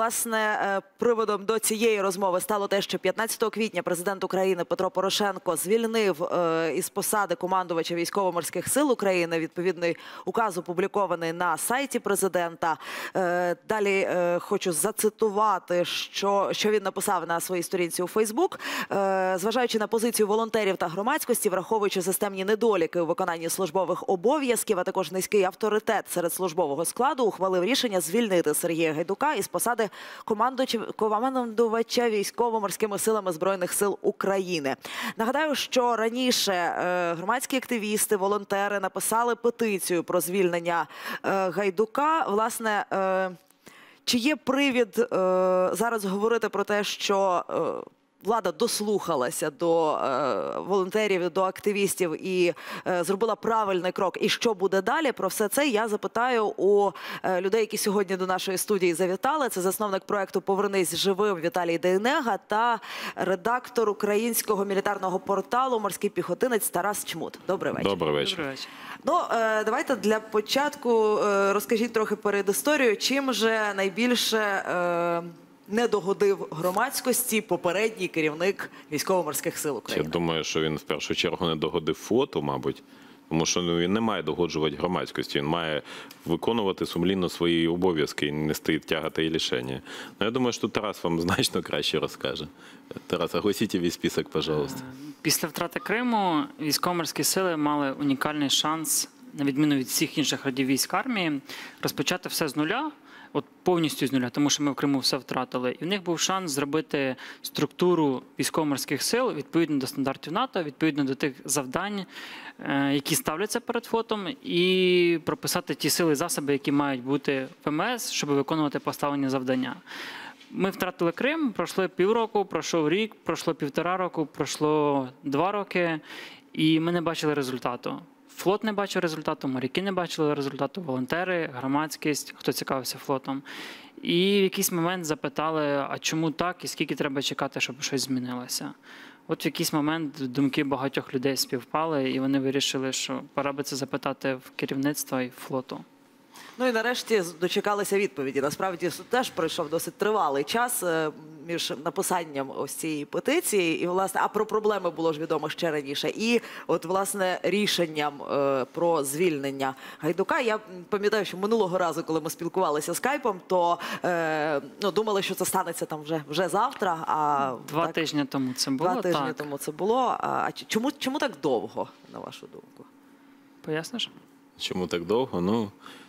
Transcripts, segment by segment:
власне, приводом до цієї розмови стало те, що 15 квітня президент України Петро Порошенко звільнив із посади командувача Військово-морських сил України. Відповідний указ опублікований на сайті президента. Далі хочу зацитувати, що він написав на своїй сторінці у Фейсбук. Зважаючи на позицію волонтерів та громадськості, враховуючи системні недоліки у виконанні службових обов'язків, а також низький авторитет серед службового складу, ухвалив рішення звільнити Сергія Гайдука із посади командувача Військово-морськими силами Збройних сил України. Нагадаю, що раніше громадські активісти, волонтери написали петицію про звільнення Гайдука. Власне, чи є привід зараз говорити про те, що влада дослухалася до волонтерів, до активістів і зробила правильний крок? І що буде далі? Про все це я запитаю у людей, які сьогодні до нашої студії завітали. Це засновник проєкту «Повернись живим» Віталій Дейнега та редактор українського мілітарного порталу «Морський піхотинець» Тарас Чмут. Добрий вечір. Добрий вечір. Ну, давайте для початку розкажіть трохи передісторію, чим же найбільше не догодив громадськості попередній керівник Військово-морських сил України? Я думаю, що він в першу чергу не догодив флоту, мабуть. Тому що він не має догоджувати громадськості, він має виконувати сумлінно свої обов'язки і нести тягати і лишення. Ну, я думаю, що Тарас вам значно краще розкаже. Тарас, оголосіть весь список, пожалуйста. Після втрати Криму військово-морські сили мали унікальний шанс, на відміну від всіх інших родів військ армії, розпочати все з нуля, от повністю з нуля, тому що ми в Криму все втратили. І в них був шанс зробити структуру військово-морських сил відповідно до стандартів НАТО, відповідно до тих завдань, які ставляться перед флотом, і прописати ті сили і засоби, які мають бути в ВМС, щоб виконувати поставлені завдання. Ми втратили Крим, пройшло півроку, пройшов рік, пройшло 1,5 року, пройшло 2 роки, і ми не бачили результату. Флот не бачив результату, моряки не бачили результату, волонтери, громадськість, хто цікавився флотом. І в якийсь момент запитали, а чому так і скільки треба чекати, щоб щось змінилося. От в якийсь момент думки багатьох людей співпали, і вони вирішили, що пора би це запитати в керівництва і флоту. Ну і нарешті дочекалися відповіді. Насправді теж пройшов досить тривалий час між написанням ось цієї петиції, і, власне, а про проблеми було ж відомо ще раніше, і от, власне, рішенням про звільнення Гайдука. Я пам'ятаю, що минулого разу, коли ми спілкувалися скайпом, то думали, що це станеться там вже завтра. А 2 тижні тому це було. 2 тижні тому це було. А чому так довго, на вашу думку? Поясниш? Чому так довго? Ну,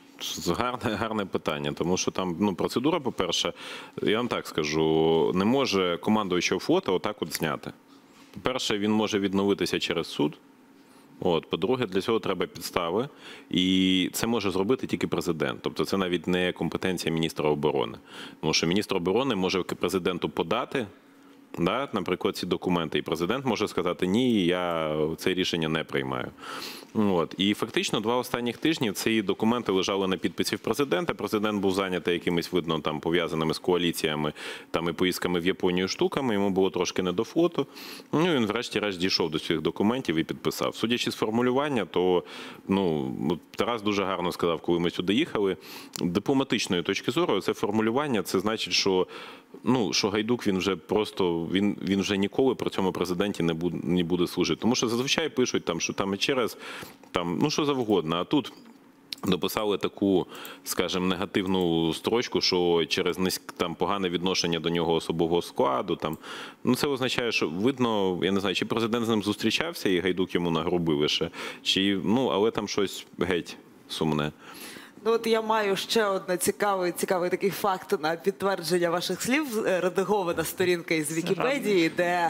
гарне питання, тому що там процедура, по-перше, я вам так скажу, не може командуючого флоту отак от зняти. По-перше, він може відновитися через суд. По-друге, для цього треба підстави, і це може зробити тільки президент. Тобто це навіть не компетенція міністра оборони. Тому що міністр оборони може президенту подати, наприклад, ці документи, і президент може сказати, ні, я це рішення не приймаю. І фактично 2 останніх тижні ці документи лежали на підписі в президента. Президент був зайнятий якимись, видно, там пов'язаними з коаліціями і поїздками в Японію штуками, йому було трошки не до флоту. Він врешті-решт дійшов до цих документів і підписав. Судячи з формулювання, то Тарас дуже гарно сказав, коли ми сюди їхали, дипломатичної точки зору це формулювання, це значить, що Гайдук, він вже просто, він вже ніколи при цьому президенті не буде служити. Тому що зазвичай пишуть, що там і через, що завгодно. А тут дописали таку, скажімо, негативну строчку, що через погане відношення до нього особового складу. Це означає, що видно, я не знаю, чи президент з ним зустрічався і Гайдук йому нагрубив лише, але там щось геть сумне. Ну от я маю ще один цікавий такий факт на підтвердження ваших слів. Редагована сторінка із Вікіпедії, де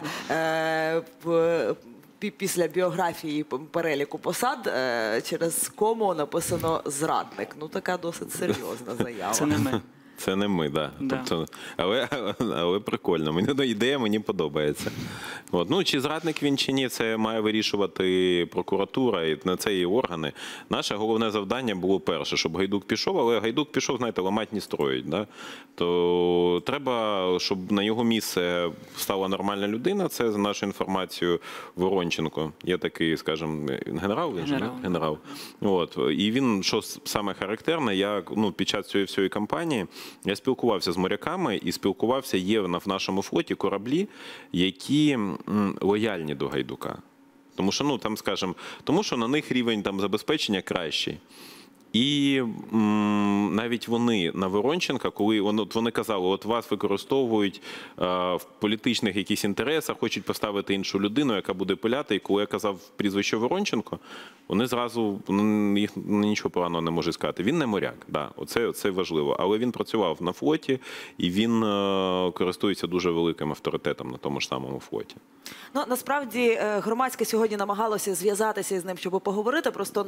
після біографії переліку посад через кому написано «зрадник». Ну така досить серйозна заява. Це не ми. Це не ми, так. Тобто, але прикольно. Ідея мені подобається. Чи зрадник він, чи ні, це має вирішувати прокуратура, і на це і органи. Наше головне завдання було перше, щоб Гайдук пішов, але Гайдук пішов, знаєте, ламать не строїть. То треба, щоб на його місце стала нормальна людина, це, за нашу інформацію, Воронченко. Є такий, скажімо, генерал? Генерал. І він, що саме характерне, під час цієї всієї кампанії, Я спілкувався з моряками і спілкувався, є в нашому флоті кораблі, які лояльні до Гайдука. Тому що, ну, там, скажімо, тому що на них рівень там забезпечення кращий. І навіть вони на Воронченка, коли вони казали, от вас використовують в політичних якихось інтересах, хочуть поставити іншу людину, яка буде пиляти. І коли я казав прізвище Воронченко, вони зразу, їх нічого поганого не можуть сказати. Він не моряк, да, оце важливо. Але він працював на флоті, і він користується дуже великим авторитетом на тому ж самому флоті. Ну, насправді, громадське сьогодні намагалося зв'язатися з ним, щоб поговорити, просто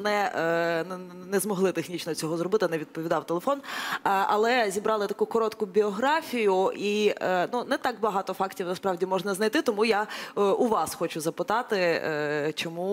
не змогли технічно цього зробити, не відповідав телефон. Але зібрали таку коротку біографію, і ну, не так багато фактів насправді можна знайти, тому я у вас хочу запитати,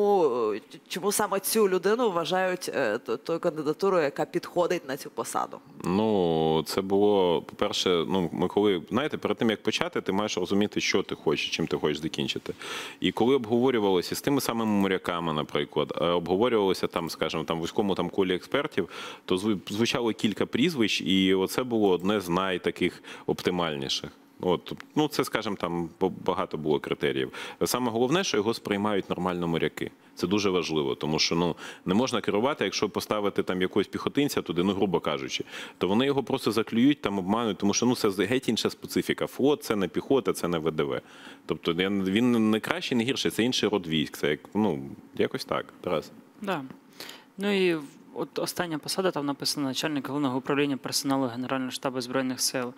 чому саме цю людину вважають тою кандидатурою, яка підходить на цю посаду? Ну, це було, по-перше, ну, ми коли, знаєте, перед тим, як почати, ти маєш розуміти, що ти хочеш, чим ти хочеш закінчити. І коли обговорювалося з тими самими моряками, наприклад, обговорювалося там, скажімо, там в вузькому там колі експертів, то звучало кілька прізвищ, і оце було одне з найтаких оптимальніших. От, ну, це, скажімо, там багато було критеріїв. Саме головне, що його сприймають нормально моряки. Це дуже важливо, тому що, ну, не можна керувати, якщо поставити там якогось піхотинця туди, ну, грубо кажучи, то вони його просто заклюють, там обмануть, тому що, ну, це геть інша специфіка. Флот – це не піхота, це не ВДВ. Тобто він не кращий, не гірший, це інший род військ. Це, ну, якось так, Тарас. Да. Ну і от остання посада, там написано начальник головного управління персоналу Генерального штабу Збройних сил.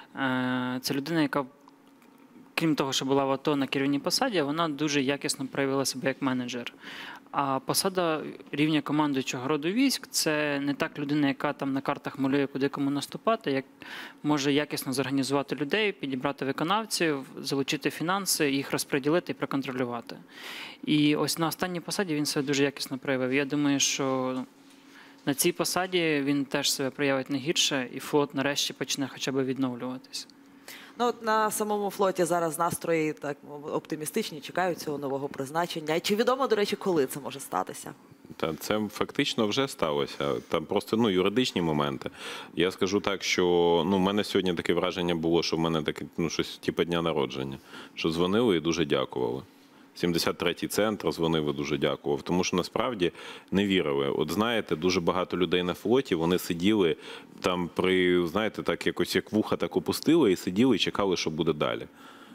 Це людина, яка, крім того, що була в АТО на керівній посаді, вона дуже якісно проявила себе як менеджер. А посада рівня командуючого роду військ – це не так людина, яка там на картах малює, куди кому наступати, як може якісно зорганізувати людей, підібрати виконавців, залучити фінанси, їх розподілити і проконтролювати. І ось на останній посаді він себе дуже якісно проявив. Я думаю, що на цій посаді він теж себе проявить не гірше, і флот нарешті почне хоча б відновлюватись. Ну, от на самому флоті зараз настрої так оптимістичні, чекають цього нового призначення. Чи відомо, до речі, коли це може статися? Та це фактично вже сталося. Там просто, ну, юридичні моменти. Я скажу так, що, ну, в мене сьогодні таке враження було, що в мене таке, ну, щось типу дня народження, що дзвонили і дуже дякували. 73-й центр дзвонив і дуже дякував, тому що насправді не вірили. От знаєте, дуже багато людей на флоті, вони сиділи там знаєте, так якось як вуха так опустили і сиділи і чекали, що буде далі.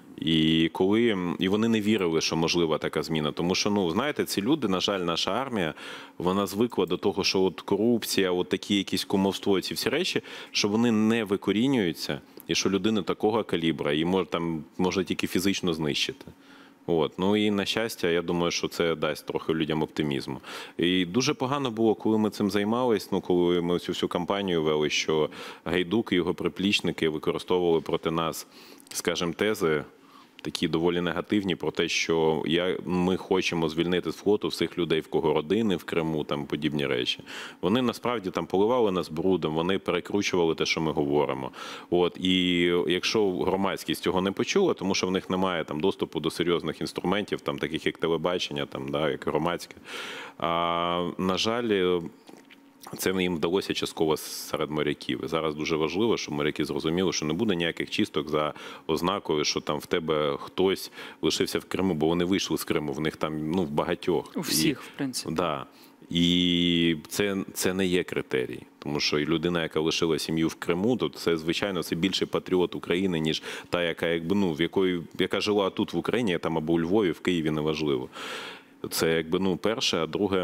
І вони не вірили, що можлива така зміна. Тому що, ну, знаєте, ці люди, на жаль, наша армія, вона звикла до того, що от корупція, от такі якісь кумовство, ці всі речі, що вони не викорінюються, і що людини такого калібра, її може тільки фізично знищити. От. Ну і на щастя, я думаю, що це дасть трохи людям оптимізму. І дуже погано було, коли ми цим займалися, ну, коли ми цю всю кампанію вели, що Гайдук і його приплічники використовували проти нас, скажімо, тези такі доволі негативні про те, що ми хочемо звільнити з флоту всіх людей, в кого родини в Криму, там подібні речі. Вони насправді там поливали нас брудом, вони перекручували те, що ми говоримо. От, і якщо громадськість цього не почула, тому що в них немає там доступу до серйозних інструментів, там таких як телебачення, там, да, як громадське. На жаль, це їм вдалося частково серед моряків. І зараз дуже важливо, щоб моряки зрозуміли, що не буде ніяких чисток за ознакою, що там в тебе хтось лишився в Криму, бо вони вийшли з Криму, в них там, ну, в багатьох. У всіх, в принципі. Да. І це не є критерій. Тому що людина, яка лишила сім'ю в Криму, то це, звичайно, це більший патріот України, ніж та, яка, якби, ну, яка жила тут в Україні, там або у Львові, в Києві, неважливо. Це, якби, ну, перше, а друге,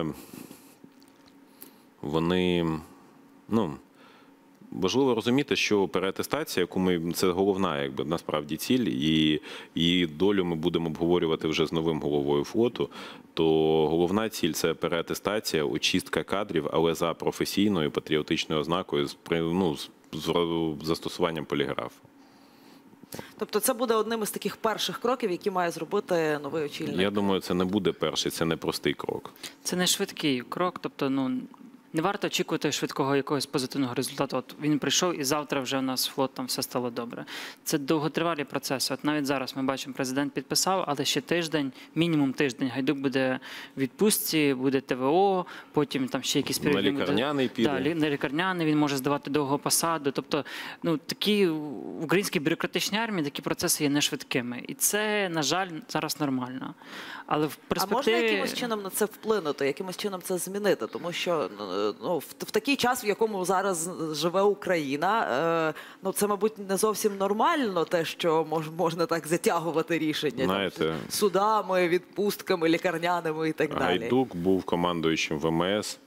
вони, ну, важливо розуміти, що переатестація, яку це головна, якби, насправді ціль, і її долю ми будемо обговорювати вже з новим головою флоту, то головна ціль – це переатестація, очистка кадрів, але за професійною патріотичною ознакою, з застосуванням поліграфу. Тобто це буде одним із таких перших кроків, які має зробити новий очільник? Я думаю, це не буде перший, це не простий крок. Це не швидкий крок, тобто, ну, Не варто очікувати швидкого якогось позитивного результату. От він прийшов, і завтра вже у нас флот там все стало добре. Це довготривалі процеси. От навіть зараз ми бачимо, президент підписав, але ще тиждень, мінімум тиждень, Гайдук буде в відпустці, буде ТВО, потім там ще якісь На лікарняний піде. Да, на лікарняний, він може здавати довго посаду. Тобто, ну, такі в українській бюрократичній армії такі процеси є не швидкими. І це, на жаль, зараз нормально. Але в А перспективі... можна якимось чином на це вплинути, якимось чином це змінити? Тому що ну, в такий час, в якому зараз живе Україна, ну, це, мабуть, не зовсім нормально, те, що можна так затягувати рішення Знаєте, там, судами, відпустками, лікарняними і так далі. Гайдук був командуючим ВМС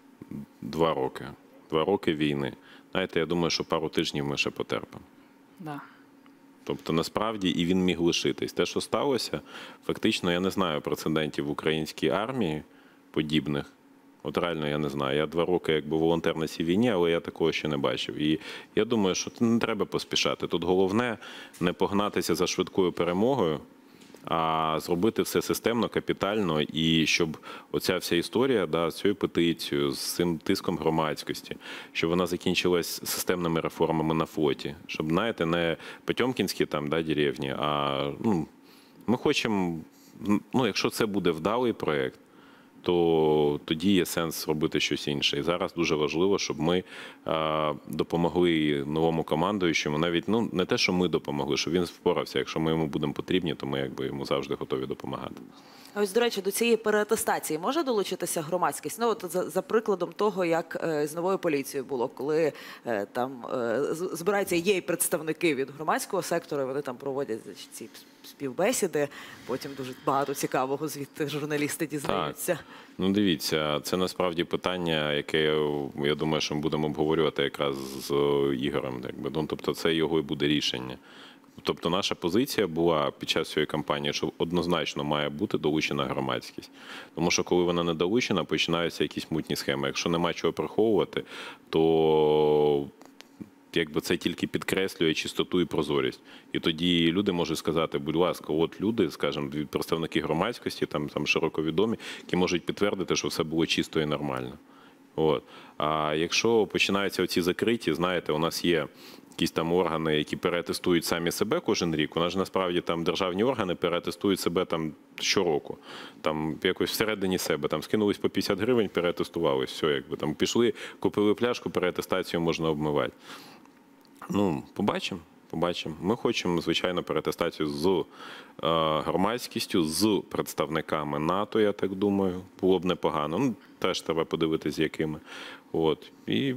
2 роки. 2 роки війни. Знаєте, я думаю, що пару тижнів ми ще потерпимо. Да. Тобто, насправді, і він міг лишитись. Те, що сталося, фактично, я не знаю прецедентів в українській армії подібних. От реально я не знаю. Я 2 роки якби волонтер на цій війні, але я такого ще не бачив. І я думаю, що не треба поспішати. Тут головне не погнатися за швидкою перемогою, а зробити все системно, капітально, і щоб оця вся історія, да, з цією петицією, з цим тиском громадськості, щоб вона закінчилась системними реформами на флоті. Щоб, знаєте, не потьомкінські там, да, деревні, а ну, ми хочемо, ну, якщо це буде вдалий проєкт, то тоді є сенс робити щось інше. І зараз дуже важливо, щоб ми допомогли новому командуючому. Навіть ну, не те, що ми допомогли, щоб він впорався. Якщо ми йому будемо потрібні, то ми якби йому завжди готові допомагати. А ось, до речі, до цієї переатестації може долучитися громадськість? Ну, от за прикладом того, як з новою поліцією було, коли там збираються, є і представники від громадського сектору, вони там проводять ці співбесіди, потім дуже багато цікавого звідти журналісти дізнаються. Так. Ну, дивіться, це насправді питання, яке, я думаю, що ми будемо обговорювати якраз з Ігорем. Якби. Ну, тобто це його і буде рішення. Тобто наша позиція була під час цієї кампанії, що однозначно має бути долучена громадськість. Тому що коли вона не долучена, починаються якісь мутні схеми. Якщо нема чого приховувати, то якби це тільки підкреслює чистоту і прозорість. І тоді люди можуть сказати, будь ласка, от люди, скажімо, представники громадськості, там широко відомі, які можуть підтвердити, що все було чисто і нормально. От. А якщо починаються оці закриті, знаєте, у нас є якісь там органи, які переатестують самі себе кожен рік. У нас ж насправді там державні органи переатестують себе там щороку. Там якось всередині себе там скинулись по 50 гривень, переатестувались. Все, якби там пішли, купили пляшку, переатестацію можна обмивати. Ну, побачимо. Ми хочемо, звичайно, переатестацію з громадськістю, з представниками НАТО, я так думаю. Було б непогано. Ну, теж треба подивитися, з якими. От.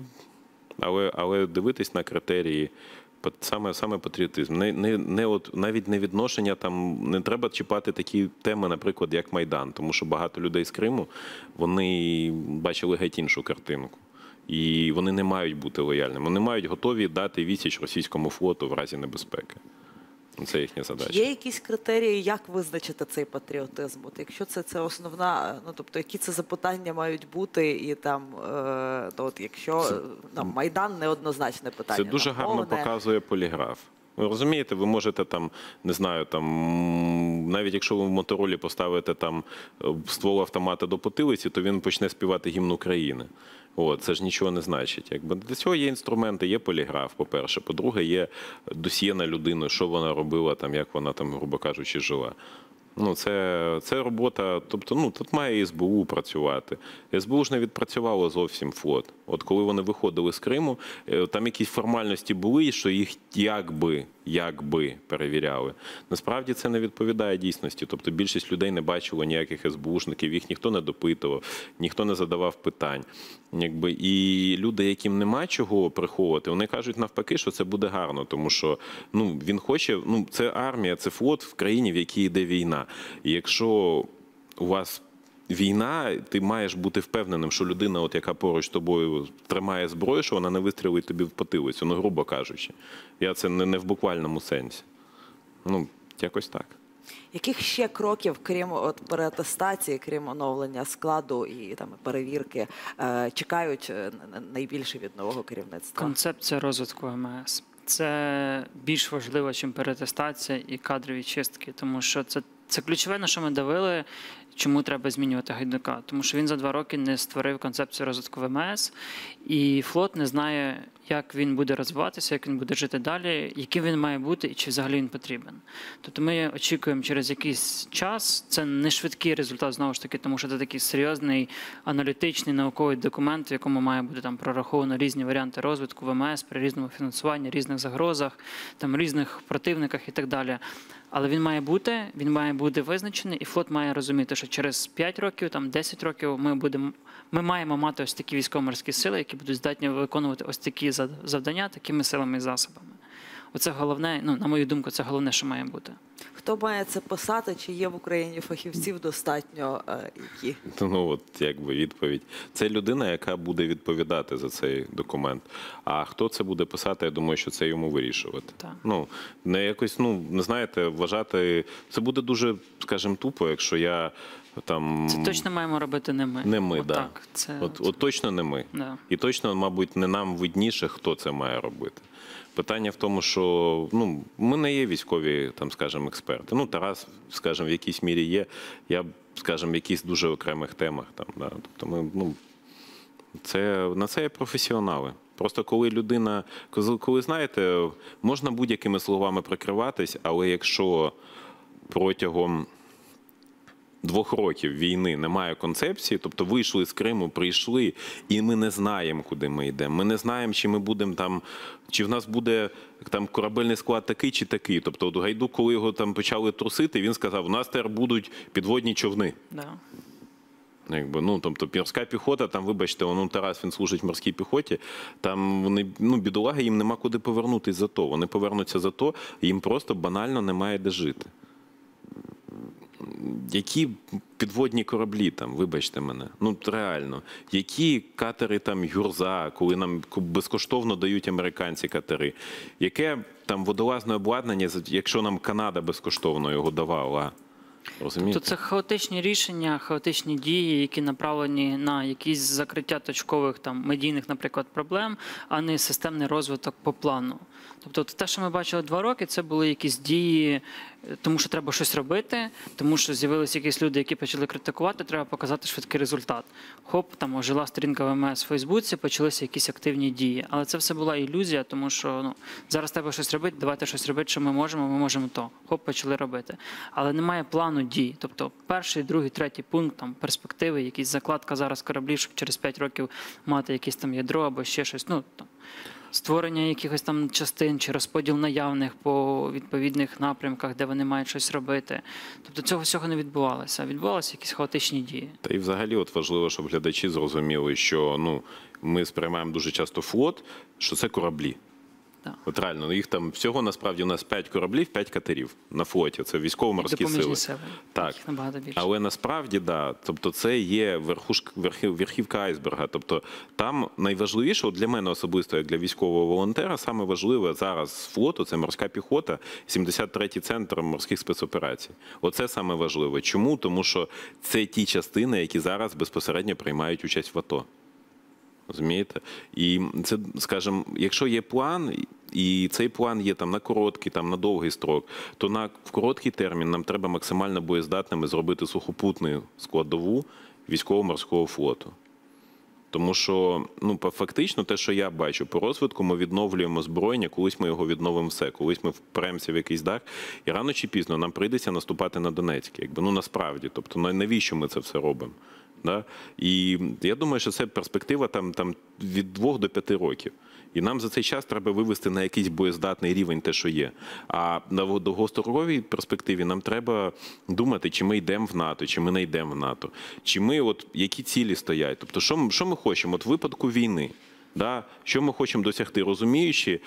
Але дивитись на критерії, саме патріотизм. Навіть не відношення, там, не треба чіпати такі теми, наприклад, як Майдан. Тому що багато людей з Криму, вони бачили геть іншу картинку. І вони не мають бути лояльними. Вони мають готові дати відсіч російському флоту в разі небезпеки. Це їхня задача. Є якісь критерії, як визначити цей патріотизм? От якщо це основна, ну тобто які це запитання мають бути, і там, ну, от якщо там, Майдан неоднозначне питання. Це дуже там, гарно повне... показує поліграф. Ви розумієте, ви можете там, не знаю, там, навіть якщо ви в моторолі поставите там ствол автомата до потилиці, то він почне співати гімн України. О, це ж нічого не значить. Якби для цього є інструменти, є поліграф, по-перше. По-друге, є досьє на людину, що вона робила, там, як вона, там, грубо кажучи, жила. Ну, це робота, тобто, ну, тут має СБУ працювати. СБУ ж не відпрацювало зовсім флот. От коли вони виходили з Криму, там якісь формальності були, що їх якби перевіряли. Насправді це не відповідає дійсності. Тобто більшість людей не бачило ніяких СБУшників, їх ніхто не допитував, ніхто не задавав питань. Якби, і люди, яким нема чого приховувати, вони кажуть навпаки, що це буде гарно, тому що ну, він хоче, ну, це армія, це флот в країні, в якій йде війна. І якщо у вас війна, ти маєш бути впевненим, що людина, от, яка поруч з тобою тримає зброю, що вона не вистрілить тобі в потилицю, ну, грубо кажучи. Я це не в буквальному сенсі. Ну, якось так. Яких ще кроків, крім от переатестації, крім оновлення складу і там перевірки, чекають найбільше від нового керівництва? Концепція розвитку МС. Це більш важливо, ніж переатестація і кадрові чистки, тому що це Це ключове, на що ми давили, чому треба змінювати Гайдука. Тому що він за 2 роки не створив концепцію розвитку ВМС, і флот не знає, як він буде розвиватися, як він буде жити далі, яким він має бути і чи взагалі він потрібен. Тобто ми очікуємо через якийсь час, це не швидкий результат, знову ж таки, тому що це такий серйозний аналітичний науковий документ, в якому має бути там прораховано різні варіанти розвитку ВМС при різному фінансуванні, різних загрозах, там різних противниках і так далі. Але він має бути визначений, і флот має розуміти, що через 5 років, там 10 років ми маємо мати ось такі військово-морські сили, які будуть здатні виконувати ось такі завдання такими силами і засобами. Оце головне, на мою думку, це головне, що має бути. Хто має це писати? Чи є в Україні фахівців достатньо, які? Ну, от якби відповідь. Це людина, яка буде відповідати за цей документ. А хто це буде писати, я думаю, що це йому вирішувати. Так. Ну, не якось, не знаєте, вважати... Це буде дуже, скажімо, тупо, якщо я там... Це точно маємо робити не ми. Не ми, так. Да. От точно не ми. Да. І точно, мабуть, не нам видніше, хто це має робити. Питання в тому, що ми не є військові, там, скажімо, експерти. Тарас, скажімо, в якійсь мірі є. Я, скажімо, в якихось дуже окремих темах. Там, да. Тобто ми, на це є професіонали. Просто коли людина, коли, знаєте, можна будь-якими словами прикриватись, але якщо протягом 2 років війни немає концепції, тобто вийшли з Криму, прийшли, і ми не знаємо, куди ми йдемо. Ми не знаємо, чи ми будемо там, чи в нас буде там корабельний склад такий чи такий. Тобто от Гайдук, коли його там почали трусити, він сказав, у нас тепер будуть підводні човни. Да. Тобто морська піхота, там, вибачте, Тарас, він служить в морській піхоті, там вони, бідолаги, їм нема куди повернутися за то. Вони повернуться за то, їм просто банально немає де жити. Які підводні кораблі там, вибачте мене, реально, які катери там Гюрза, коли нам безкоштовно дають американці катери, яке там водолазне обладнання, якщо нам Канада безкоштовно його давала, розумієте? Тобто це хаотичні рішення, хаотичні дії, які направлені на якісь закриття точкових там медійних, наприклад, проблем, а не системний розвиток по плану. Тобто те, що ми бачили 2 роки, це були якісь дії, тому що треба щось робити, тому що з'явилися якісь люди, які почали критикувати, треба показати швидкий результат. Хоп, там ожила сторінка ВМС в Фейсбуці, почалися якісь активні дії. Але це все була ілюзія, тому що зараз треба щось робити, давайте щось робити, що ми можемо то. Хоп, почали робити. Але немає плану дій. Тобто 1-й, 2-й, 3-й пункт, там, перспективи, якісь закладка зараз кораблів, щоб через 5 років мати якесь там ядро або ще щось. Створення якихось там частин чи розподіл наявних по відповідних напрямках, де вони мають щось робити. Тобто цього всього не відбувалося. Відбувалися якісь хаотичні дії. Та і взагалі важливо, щоб глядачі зрозуміли, що ми сприймаємо дуже часто флот, що це кораблі. Да. От реально, їх там всього насправді у нас 5 кораблів, 5 катерів на флоті. Це військово-морські сили. Так. Набагато більше. Але насправді, тобто це є верхівка айсберга. Тобто там найважливіше, для мене особисто, як для військового волонтера, саме важливе зараз з флоту – це морська піхота, 73-й центр морських спецоперацій. Оце саме важливе. Чому? Тому що це ті частини, які зараз безпосередньо приймають участь в АТО. Розумієте? І це, скажімо, якщо є план, і цей план є там на короткий, там на довгий строк, то в короткий термін нам треба максимально боєздатними зробити сухопутну складову військово-морського флоту. Тому що, фактично, те, що я бачу по розвитку, ми відновлюємо озброєння, колись ми його відновимо все, колись ми впремося в якийсь дах, і рано чи пізно нам прийдеться наступати на Донецьк. Насправді, тобто навіщо ми це все робимо? Да? І я думаю, що це перспектива там від 2 до 5 років. І нам за цей час треба вивести на якийсь боєздатний рівень те, що є. А на довгостроковій перспективі нам треба думати, чи ми йдемо в НАТО, чи ми не йдемо в НАТО. Чи ми, які цілі стоять. Тобто, що ми хочемо? В випадку війни. Да? Що ми хочемо досягти, розуміючи,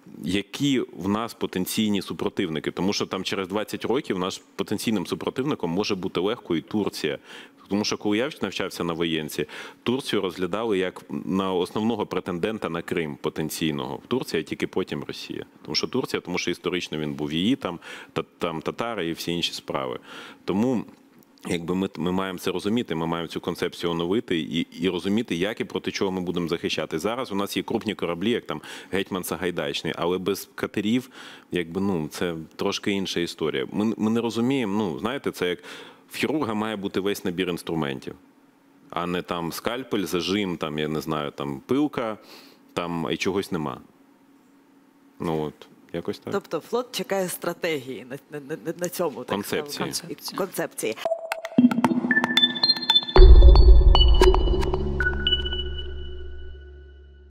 які в нас потенційні супротивники. Тому що там через 20 років наш потенційним супротивником може бути легко і Турція. Тому що коли я навчався на воєнці, Турцію розглядали як на основного претендента на Крим потенційного. Турція, тільки потім Росія. Тому що історично він був її, там татари і всі інші справи. Тому Якби ми маємо це розуміти, ми маємо цю концепцію оновити і розуміти, як і проти чого ми будемо захищати. Зараз у нас є крупні кораблі, як там Гетьман Сагайдачний, але без катерів, якби, ну, це трошки інша історія. Ми не розуміємо, ну, знаєте, це як в хірурга має бути весь набір інструментів, а не там скальпель, зажим, там, я не знаю, там пилка, там і чогось нема. Ну, от. Якось так. Тобто флот чекає стратегії на цьому. Так Концепції. сказати. Концепції.